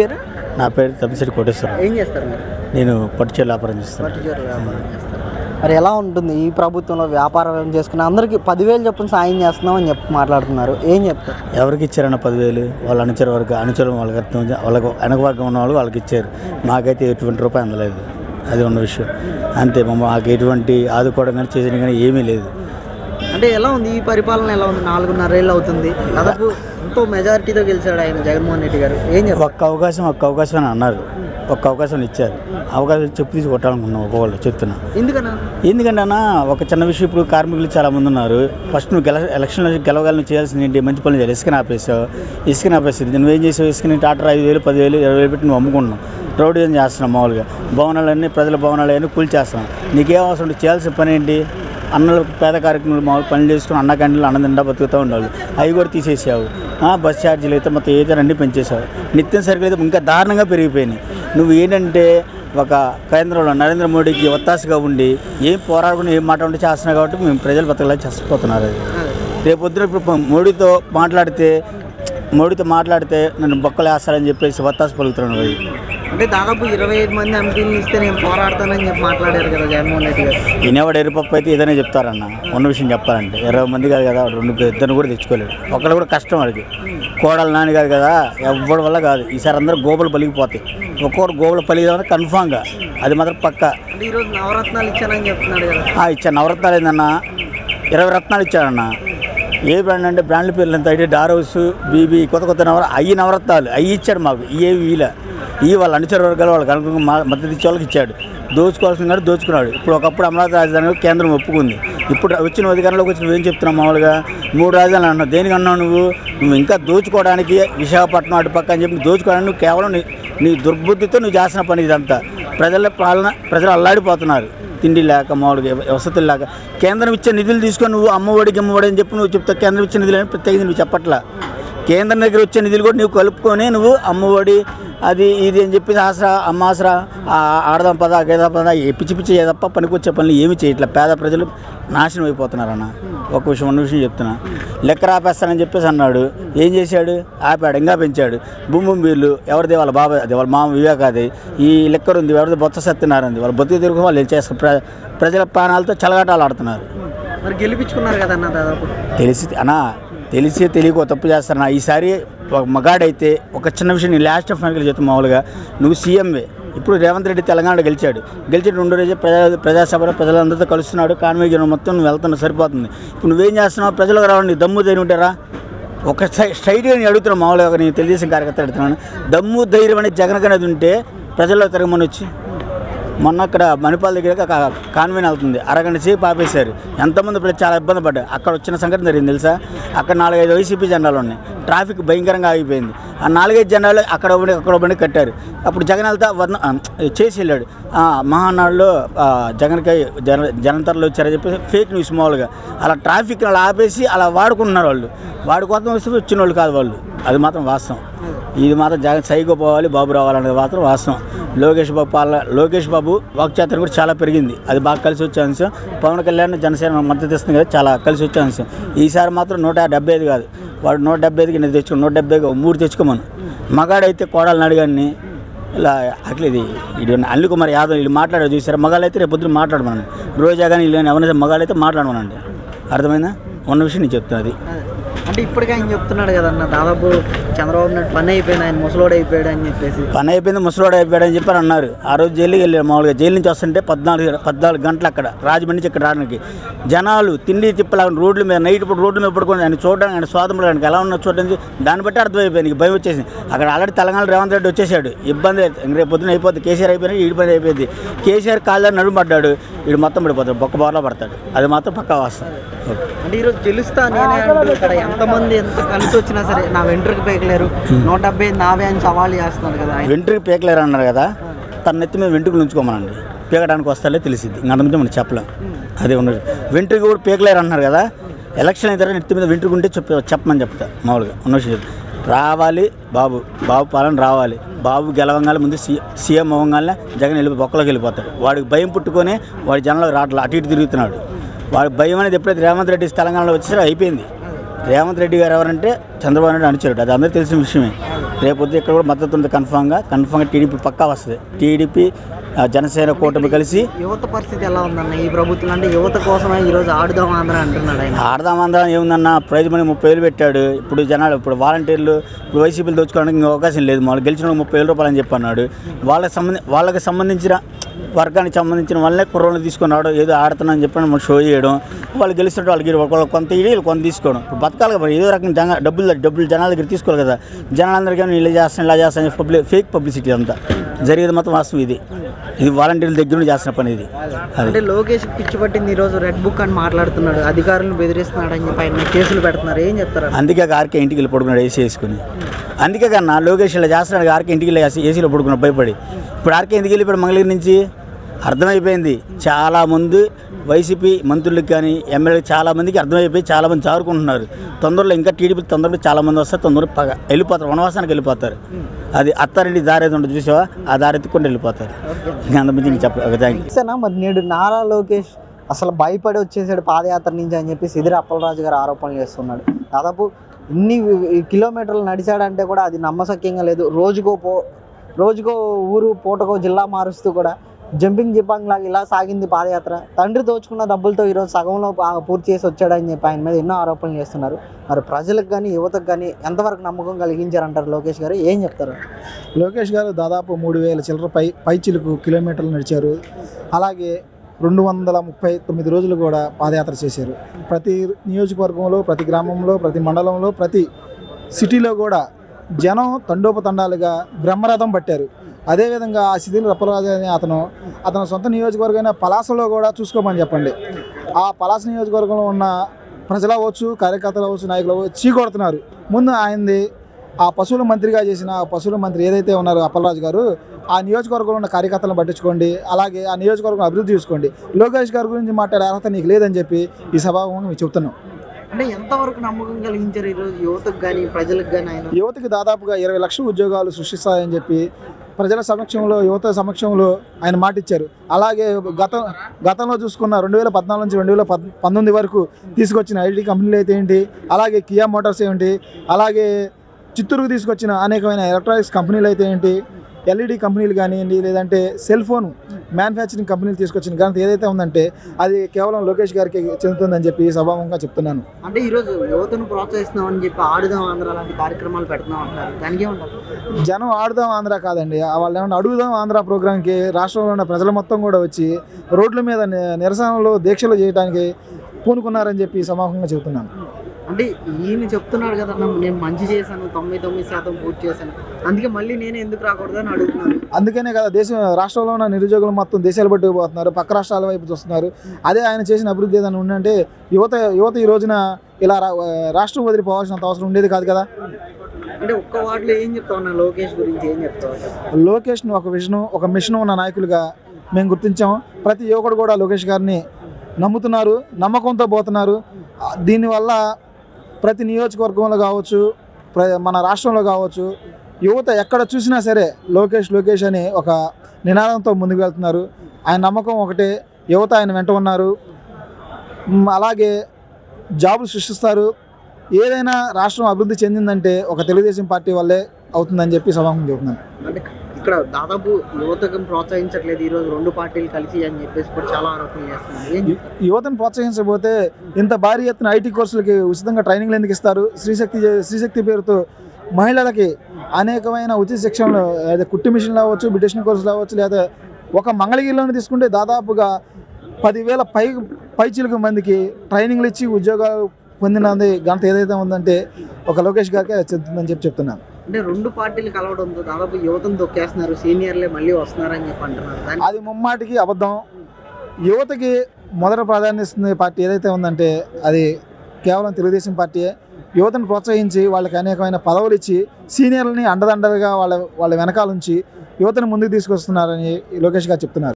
పేరు? నా పేరు తమ్మిశెట్టి కోటేశ్వరరావు. ఏం చేస్తారు మీరు? నేను పట్టుచీర వ్యాపారం చేస్తాను. మరి ఎలా ఉంటుంది ఈ ప్రభుత్వంలో వ్యాపారం చేసుకుని అందరికీ 10,000 చొప్పున సాయం చేస్తున్నాం అని మాట్లాడుతున్నారు, ఏం చెప్తారు? ఎవరికి ఇచ్చారన్న 10,000? వాళ్ళ అనుచరులు వాళ్ళకి అర్థం, వాళ్ళకు వెనక వర్గం ఉన్న వాళ్ళు వాళ్ళకి ఇచ్చారు. మాకైతే ఎటువంటి రూపాయి అందలేదు. అది ఉన్న విషయం అంతే. మాకు ఎటువంటి ఆదుకోవడం కానీ చేసిన కానీ ఏమీ లేదు. అంటే ఎలా ఉంది ఈ పరిపాలన? ఎలా ఉంది? 4.5 ఏళ్ళు అవుతుంది, దాదాపు ఎంతో మెజారిటీతో గెలిచాడు ఆయన జగన్మోహన్ రెడ్డి గారు. ఏం చెప్తారు? ఒక్క అవకాశం అని అన్నారు, ఒక్క అవకాశం ఇచ్చారు. అవకాశం చెప్పు తీసి కొట్టాలనుకున్నాం ఒక్కొక్కళ్ళు చెప్తున్నా. ఎందుకంటే అన్న ఒక చిన్న విషయం, ఇప్పుడు కార్మికులు చాలామంది ఉన్నారు. ఫస్ట్ నువ్వు ఎలక్షన్లో గెలవగలను చేయాల్సింది ఏంటి? మంచి పనులు చేయాలి. ఇసుకని ఆపేసింది. నువ్వేం చేసావు? ఇసుకని టాటర్ 5,000, 10,000, 20,000 పెట్టి నువ్వు అమ్ముకుంటున్నావు. రోడ్డు ఏం చేస్తున్నావు? మామూలుగా భవనాలన్నీ ప్రజల భవనాలు అన్నీ కూల్ చేస్తున్నావు. నీకేం అవసరం? చేయాల్సిన పని ఏంటి? అన్నలకు పేద కార్యక్రమాలు మామూలు పనులు చేసుకుని అన్న క్యాంటీన్లు అన్నదిండా బతుకుతూ ఉండేవాళ్ళు. అవి కూడా తీసేసావు. బస్ ఛార్జీలు అయితే మొత్తం ఏదైతే అన్నీ పెంచేసావు. నిత్యం సరుకులు అయితే ఇంకా దారుణంగా పెరిగిపోయినాయి. నువ్వు ఏంటంటే ఒక కేంద్రంలో నరేంద్ర మోడీకి ఒత్తాసగా ఉండి ఏం పోరాడకుండా ఏం మాట ఉండి చేస్తున్నావు కాబట్టి మేము ప్రజలు బతకలా చచ్చిపోతున్నారు. అది రేపొద్దున ఇప్పుడు మోడీతో మాట్లాడితే నన్ను బొక్కలు వేస్తారని చెప్పేసి ఒత్తాస పలుకుతున్నాను. అది అంటే దాదాపు 25 మంది ఎంపీలు ఇస్తే నేను పోరాడతానని చెప్పి మాట్లాడారు కదా జగన్మోహన్ రెడ్డి గారు. ఈయనవాడు ఎరుపప్పు అయితే ఏదైనా చెప్తారన్న. ఉన్న విషయం చెప్పాలంటే 20 మంది కాదు కదా, 2 కూడా తెచ్చుకోలేడు. ఒకళ్ళు కూడా కష్టం వాడికి. కోడలు నాని కాదు కదా, ఎవ్వడి వల్ల కాదు. ఈసారి అందరూ గోపులు పలిగిపోతాయి. ఒక్కొక్కరు గోపులు పలిగిదామని కన్ఫామ్గా, అది మాత్రం పక్క. ఈరోజు నవరత్నాలు ఇచ్చానని చెప్తున్నాడు కదా. ఇచ్చాను. నవరత్నాలు ఏందన్నా? 20 రత్నాలు ఇచ్చాడన్న. ఏ బ్రాండ్ అంటే బ్రాండ్ల పేర్లు ఎంత అయితే డారోస్, బీబీ, కొత్త నవరత్నాలు అవి ఇచ్చాడు మాకు. వాళ్ళ అనుచర వర్గాలు వాళ్ళకి అనుకూలంగా మద్దతు ఇచ్చే వాళ్ళకి ఇచ్చాడు. దోచుకోవాల్సిన కానీ దోచుకున్నాడు. ఇప్పుడు ఒకప్పుడు అమరావతి రాజధాని కేంద్రం ఒప్పుకుంది. ఇప్పుడు వచ్చిన అధికారంలోకి వచ్చి నువ్వేం చెప్తున్నావు? మామూలుగా 3 రాజధానులు అన్నావు. దేనికి అన్నావు? నువ్వు ఇంకా దోచుకోవడానికి, విశాఖపట్నం అటుపక్క అని చెప్పి దోచుకోవడానికి నువ్వు కేవలం నీ దుర్బుద్ధితో నువ్వు చేసిన పని ఇదంతా. ప్రజలు అల్లాడిపోతున్నారు. తిండి లేక, మామూలుగా వసతులు లేక. కేంద్రం ఇచ్చే నిధులు తీసుకొని నువ్వు అమ్మఒడి అని చెప్పి నువ్వు చెప్తావు. కేంద్రం ఇచ్చే నిధులు అని ప్రత్యేకించి నువ్వు చెప్పట్లా. కేంద్రం దగ్గర వచ్చే నిధులు కూడా నువ్వు కలుపుకొని నువ్వు అమ్మఒడి అది ఇది అని చెప్పి అమ్మ ఆసరా, ఆడదాం పద, గేదాం పద, పిచ్చి తప్ప పనికొచ్చే పనులు ఏమి చేయట్లే. పేద ప్రజలు నాశనం అయిపోతున్నారన్న. ఒక విషయం, ఉన్న విషయం చెప్తున్నా. లెక్కర ఆపేస్తానని చెప్పేసి అన్నాడు. ఏం చేశాడు? ఆపాడు, ఇంకా పెంచాడు. భూమి బీర్లు ఎవరిది? వాళ్ళ బాబాయ్, అది వాళ్ళ మామ వివేకాది. ఈ లెక్కరు ఉంది ఎవరిది? బొత్స సత్యనారాయణ. వాళ్ళ బతుకు తిరుగు వాళ్ళు చేస్తారు. ప్రజల ప్రాణాలతో చలగాటాలు ఆడుతున్నారు. మరి గెలిపించుకున్నారు కదన్న. దాదాపు తెలిసి తెలియకో తప్పు చేస్తారన్నా. ఈసారి ఒక మగాడైతే ఒక చిన్న విషయం, నీ లాస్ట్ ఆఫ్ ఫైనల్ చెప్తాను. మామూలుగా నువ్వు సీఎంవే. ఇప్పుడు రేవంత్ రెడ్డి తెలంగాణలో గెలిచాడు. 2 రోజే ప్రజాసభలో ప్రజలందరితో కలుస్తున్నాడు. కాన్వే మొత్తం నువ్వు వెళ్తున్నావు, సరిపోతుంది. ఇప్పుడు నువ్వేం చేస్తున్నావు? ప్రజలకు రావడం దమ్ము ధైర్యం ఉంటారా? ఒక స్ట్రైట్గా నేను అడుగుతున్నాను. మామూలుగా నేను తెలుగుదేశం కార్యకర్త అడుగుతున్నాను. దమ్ము ధైర్యం అనేది జగన్ అనేది ఉంటే ప్రజల్లో తిరగమని వచ్చి మొన్న అక్కడ మణిపాల్ దగ్గర కాన్వెన్ వెళ్తుంది, అరగంట సేపు ఆపేశారు. ఎంతమంది ప్రజలు చాలా ఇబ్బంది పడ్డారు. అక్కడ వచ్చిన సంఘటన జరిగింది తెలుసా? అక్కడ 4-5 వైసీపీ జెండాలు ఉన్నాయి. ట్రాఫిక్ భయంకరంగా ఆగిపోయింది. ఆ 4-5 జెండాలు అక్కడ బండి కట్టారు. అప్పుడు జగన్ వెళ్తా చేసి వెళ్ళాడు. మహానాడులో జగన్కి జనంతరలో వచ్చారని చెప్పి ఫేక్ న్యూస్. మామూలుగా అలా ట్రాఫిక్ అలా ఆపేసి అలా వాడుకుంటున్నారు వాళ్ళు. వాడి కోసం వస్తే వచ్చిన వాళ్ళు కాదు వాళ్ళు. అది మాత్రం వాస్తవం. ఇది మాత్రం జగన్ సైకో పోవాలి, బాబు రావాలనేది మాత్రం వాస్తవం. లోకేష్ బాబు వాక్చాతుర్యం కూడా చాలా పెరిగింది. అది బాగా కలిసి వచ్చే అంశం. పవన్ కళ్యాణ్ జనసేన మద్దతు ఇస్తుంది కదా, చాలా కలిసి వచ్చే అంశం. ఈసారి మాత్రం 175 కాదు, వాడు 175కి నేను తెచ్చుకో, 170కి 3 తెచ్చుకోమను. మగాడైతే కోడలు అడిగాన్ని ఇలా అట్లేదు. ఇది అనిల్ కుమార్ యాదవ్ వీళ్ళు మాట్లాడారు చూసారు. మగాళ్ళైతే రేపు పొద్దున మాట్లాడమనండి. రోజా కానీ వీళ్ళు ఎవరైనా మగాళ్ళైతే మాట్లాడమనండి. అర్థమైందా? ఉన్న విషయం నేను చెప్తున్నది. అంటే ఇప్పటికే ఆయన చెప్తున్నాడు కదన్న, దాదాపు చంద్రబాబు నాయుడు పని అయిపోయింది, ఆయన ముసలోడు అయిపోయాడు అని చెప్పేసి. పని అయిపోయింది, ముసలోడు అయిపోయాడు అని చెప్పి అన్నారు. ఆ రోజు జైలుకి వెళ్ళారు. మామూలుగా జైలు నుంచి వస్తుంటే 14 గంటలు అక్కడ రాజమండ్రి నుంచి ఇక్కడ రావడానికి జనాలు తిండి తిప్పలా రోడ్ల మీద, నైట్ ఇప్పుడు రోడ్ల మీద పడుకొని ఆయన చూడడానికి, ఆయన స్వాతంత్రం ఆయనకి ఎలా ఉన్నా చూడడానికి, దాన్ని బట్టి అర్థమైపోయింది. భయం వచ్చేసింది. అక్కడ ఆల్రెడీ తెలంగాణ రేవంత్ రెడ్డి వచ్చేసాడు. ఇబ్బంది రేపు పొద్దున అయిపోతుంది. కేసీఆర్ అయిపోయినా ఈడి పని అయిపోయింది. కేసీఆర్ కాళ్ళ నడుము పడ్డాడు, వీడు మొత్తం పడిపోతాడు, బొక్క బోర్లా పడతాడు. అది మాత్రం పక్కా వాస్తవం. అంటే ఈరోజు గెలుస్తా నేనే ఇక్కడ ఎంతమంది ఎంత కలిసి వచ్చినా సరే నా వెంట్రుకి పేకలేరు, 170 నావే అని సవాళ్ళు చేస్తున్నారు కదా. వెంట్రుకి పేకలేరు అన్నారు కదా, తన నెత్తి మీద వెంట్రుకలు ఉంచుకోమనండి, పీకడానికి వస్తాలే తెలిసింది. ఇంకంతమంది మనం చెప్పలేం. అదే ఉన్నది. వెంట్రుకి కూడా పీకలేరు అంటున్నారు కదా. ఎలక్షన్ అయిన తర్వాత నెత్తి మీద వెంట్రుకుంటే చెప్పమని చెప్తా. మామూలుగా ఉన్న విషయం రావాలి. బాబు పాలన రావాలి. బాబు గెలవంగానే ముందు సీఎం అవ్వగానే జగన్ బొక్కలోకి వెళ్ళిపోతాడు. వాడికి భయం పుట్టుకొని వాడి జనంలోకి రావట్లేదు, అటు ఇటు తిరుగుతున్నాడు. వాడి భయం అనేది ఎప్పుడైతే రేవంత్ రెడ్డి తెలంగాణలో వచ్చేసరికి అయిపోయింది. రేవంత్ రెడ్డి గారు ఎవరంటే చంద్రబాబు నాయుడు అనుచరుడు, అది అందరూ తెలిసిన విషయమే. రేపొద్దు ఇక్కడ కూడా మద్దతు ఉంది కన్ఫామ్గా టీడీపీ పక్కా వస్తుంది. టీడీపీ జనసేన కూటమి కలిసి. యువత పరిస్థితి ఎలా ఉందన్న ఈ ప్రభుత్వం? అంటే యువత కోసమే ఈరోజు ఆడుదాం ఆంధ్ర అంటున్నాడు ఆయన. ఆడదాం ఆంధ్ర ఏముందన్న, ప్రైజ్ మనీ 30,000 పెట్టాడు. ఇప్పుడు జనాలు ఇప్పుడు వాలంటీర్లు ఇప్పుడు వైసీపీలు దోచుకోవడానికి ఇంకా అవకాశం లేదు. వాళ్ళు గెలిచిన 30,000 రూపాయలు అని చెప్పి అన్నాడు. వాళ్ళకి సంబంధించిన వర్గానికి సంబంధించిన వాళ్ళే కుర్రోళ్ళు తీసుకున్నాడు. ఏదో ఆడుతున్నా అని చెప్పి మనం షో చేయడం, వాళ్ళు గెలుస్తుంటే వాళ్ళకి కొంత ఇడి వీళ్ళు కొంత తీసుకోవడం. ఇప్పుడు బతకాలి కదా, ఏదో రకంగా డబ్బులు జనాల దగ్గర తీసుకోవాలి కదా. జనాలందరికీ ఇలా చేస్తాను ఫేక్ పబ్లిసిటీ అంతా జరిగేది మొత్తం వాస్తవం. ఇది వాలంటీర్ల దగ్గర నుంచి చేస్తున్న పని ఇది. అంటే లోకేష్ పిచ్చి పట్టింది ఈరోజు రెడ్ బుక్ అని మాట్లాడుతున్నాడు, అధికారులను బెదిరిస్తున్నాడు అని చెప్పి ఆయన కేసులు పెడుతున్నారు. ఏం చెప్తారు? అందుకే ఆర్కే ఇంటికి వెళ్ళి పడుకున్నాడు ఏసీ వేసుకుని. అందుకే కన్నా లోకేష్ ఇలా చేస్తున్నాడు. ఆర్కే ఇంటికి వెళ్ళి ఏసీలో పడుకున్నాడు భయపడి. ఇప్పుడు ఆర్కే ఎందుకు వెళ్ళిపోయాడు మంగళగిరి నుంచి? అర్థమైపోయింది. చాలామంది వైసీపీ మంత్రులకు కానీ ఎమ్మెల్యేలకు చాలామందికి అర్థమైపోయి చాలామంది చారుకుంటున్నారు. తొందరలో ఇంకా టీడీపీ తొందరలో చాలామంది వస్తారు, తొందరగా వెళ్ళిపోతారు, వనవాసానికి వెళ్ళిపోతారు. అది అత్తారెడ్డి దారి అయితే ఉంటుంది చూసావా, ఆ దారి ఎత్తుకొని వెళ్ళిపోతారు. ఇంకా అంతమంది చెప్పాను. మరి నేడు నారా లోకేష్ అసలు భయపడి వచ్చేసాడు పాదయాత్ర నుంచి అని చెప్పి సిదిరి అప్పలరాజు గారు ఆరోపణలు చేస్తున్నాడు. దాదాపు ఇన్ని కిలోమీటర్లు నడిచాడంటే కూడా అది నమ్మశక్యంగా లేదు. రోజుకో ఊరు పూటకో జిల్లా మారుస్తూ కూడా జంపింగ్ జిపాంగ్ లాగా ఇలా సాగింది పాదయాత్ర. తండ్రి దోచుకున్న డబ్బులతో ఈరోజు సగంలో పూర్తి చేసి వచ్చాడని చెప్పి ఆయన మీద ఎన్నో ఆరోపణలు చేస్తున్నారు. మరి ప్రజలకు కానీ యువతకు కానీ ఎంతవరకు నమ్మకం కలిగించారంటారు లోకేష్ గారు? ఏం చెప్తారు? లోకేష్ గారు దాదాపు 3,000 చిల్లర పైచిలకు కిలోమీటర్లు నడిచారు. అలాగే 239 రోజులు కూడా పాదయాత్ర చేశారు. ప్రతి నియోజకవర్గంలో, ప్రతి గ్రామంలో, ప్రతి మండలంలో, ప్రతి సిటీలో కూడా జనం తండోపతండాలుగా బ్రహ్మరథం పట్టారు. అదేవిధంగా ఆ సిదిరి అప్పలరాజు అనే అతను సొంత నియోజకవర్గమైన పలాసలో కూడా చూసుకోమని చెప్పండి. ఆ పలాస నియోజకవర్గంలో ఉన్న ప్రజలు అవ్వచ్చు, కార్యకర్తలు అవ్వచ్చు, నాయకులు అవ్వచ్చు చీకొడుతున్నారు. ముందు ఆయనది ఆ పశువుల మంత్రిగా చేసిన పశువుల మంత్రి ఏదైతే ఉన్నారో అప్పలరాజు గారు, ఆ నియోజకవర్గంలో ఉన్న కార్యకర్తలను పట్టించుకోండి, అలాగే ఆ నియోజకవర్గం అభివృద్ధి చూసుకోండి. లోకేష్ గారి గురించి మాట్లాడే అర్హత నీకు లేదని చెప్పి ఈ సభాముఖంగా మేము చెప్తున్నాం. అంటే ఎంతవరకు నమ్మకం కలిగించారు ఈరోజు యువతకు కానీ ప్రజలకు కానీ? ఆయన యువతకి దాదాపుగా 20 లక్షల ఉద్యోగాలు సృష్టిస్తాయని చెప్పి ప్రజల సమక్షంలో, యువత సమక్షంలో ఆయన మాట ఇచ్చారు. అలాగే గతంలో చూసుకున్న 2014 నుంచి 2019 వరకు తీసుకొచ్చిన ఐటీ కంపెనీలు అయితే ఏంటి, అలాగే కియా మోటార్స్ ఏంటి, అలాగే చిత్తూరుకు తీసుకొచ్చిన అనేకమైన ఎలక్ట్రానిక్స్ కంపెనీలు అయితే ఏంటి, ఎల్ఈడి కంపెనీలు కానివ్వండి, లేదంటే సెల్ ఫోన్ మ్యానుఫ్యాక్చరింగ్ కంపెనీలు తీసుకొచ్చిన ఘనత ఏదైతే ఉందంటే అది కేవలం లోకేష్ గారికి చెందుతుందని చెప్పి సభాముఖంగా చెప్తున్నాను. అంటే ఈరోజు యువతను ప్రోత్సహిస్తున్నామని చెప్పి ఆడుదాం ఆంధ్ర లాంటి కార్యక్రమాలు పెడుతున్నాం అంటారు, దానికే ఉంటారు. జనం ఆడుదాం ఆంధ్ర కాదండి, వాళ్ళు ఏమన్నా అడుగుదాం ఆంధ్ర ప్రోగ్రాంకి రాష్ట్రంలో ఉన్న ప్రజలు మొత్తం కూడా వచ్చి రోడ్ల మీద నిరసనలు, దీక్షలు చేయడానికి పూనుకున్నారని చెప్పి సభాముఖంగా చెబుతున్నాను. అంటే ఈయన చెప్తున్నాడు కదా, నేను మంచి చేశాను, 99% పూర్తి చేశాను, అందుకే మళ్ళీ నేను ఎందుకు రాకూడదని అడుగుతున్నాను. అందుకనే కదా రాష్ట్రంలో ఉన్న నిరుద్యోగులు మొత్తం దేశాలు పట్టుకుపోతున్నారు, పక్క రాష్ట్రాల వైపు చూస్తున్నారు. అదే ఆయన చేసిన అభివృద్ధి ఏదైనా ఉందంటే యువత ఈ రోజున ఇలా రాష్ట్రం వదిలిపోవాల్సినంత అవసరం ఉండేది కాదు కదా. అంటే ఒక్క వాటిలో ఏం చెప్తా ఉన్నా లోకేష్ గురించి ఏం చెప్తావు? లోకేష్ను ఒక మిషన్ ఉన్న నాయకులుగా మేము గుర్తించాము. ప్రతి యువకుడు కూడా లోకేష్ గారిని నమ్ముతున్నారు, నమ్మకంతో పోతున్నారు. దీనివల్ల ప్రతి నియోజకవర్గంలో కావచ్చు, మన రాష్ట్రంలో కావచ్చు, యువత ఎక్కడ చూసినా సరే లోకేష్ అని ఒక నినాదంతో ముందుకు వెళ్తున్నారు. ఆయన నమ్మకం ఒకటే, యువత ఆయన వెంట ఉన్నారు. అలాగే జాబులు సృష్టిస్తారు. ఏదైనా రాష్ట్రం అభివృద్ధి చెందిందంటే ఒక తెలుగుదేశం పార్టీ వల్లే అవుతుందని చెప్పి సభాముఖంగా చెప్తున్నాను. అంటే ఇక్కడ దాదాపు యువతకు ప్రోత్సహించట్లేదు ఈరోజు 2 పార్టీలు కలిసి అని చెప్పేసి కూడా చాలా ఆరోపణలు చేస్తున్నారు. యువతను ప్రోత్సహించకపోతే ఇంత భారీ ఎత్తున ఐటీ కోర్సులకి ఉచితంగా ట్రైనింగ్లు ఎందుకు ఇస్తారు? శ్రీశక్తి పేరుతో మహిళలకి అనేకమైన ఉచిత శిక్షణలు, లేదా కుట్టి మిషన్లు అవ్వచ్చు, బ్యూటిషియన్ కోర్సులు అవ్వచ్చు, లేదా ఒక మంగళగిరిలోనే తీసుకుంటే దాదాపుగా 10,000 పైచిలకు మందికి ట్రైనింగ్లు ఇచ్చి ఉద్యోగాలు పొందినది ఘనత ఏదైతే ఉందంటే ఒక లోకేష్ గారికి చెందుతుందని చెప్తున్నాను. అంటే 2 పార్టీలు కలవడంతో దాదాపు యువతను తొక్కేస్తున్నారు, సీనియర్లే మళ్ళీ వస్తున్నారని చెప్పి అంటున్నారు. అది ముమ్మాటికి అబద్ధం. యువతకి మొదట ప్రాధాన్యత ఇస్తుంది పార్టీ ఏదైతే ఉందంటే అది కేవలం తెలుగుదేశం పార్టీయే. యువతను ప్రోత్సహించి వాళ్ళకి అనేకమైన పదవులు ఇచ్చి సీనియర్లని అండదండలుగా వాళ్ళ వెనకాల ఉంచి యువతను ముందుకు తీసుకొస్తున్నారని లోకేష్ గారు చెప్తున్నారు.